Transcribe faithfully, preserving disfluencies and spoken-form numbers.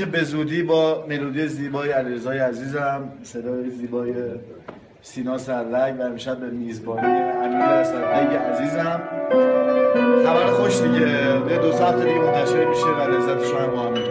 که به زودی با ملودی زیبای علیرضای عزیزم، صدای زیبای سینا سرلک و امشب به میزبانی امیر اسدبگ عزیزم. خبر خوش دیگه، یه دو سه هفته دیگه منتشر میشه و لذتش رو هم با هم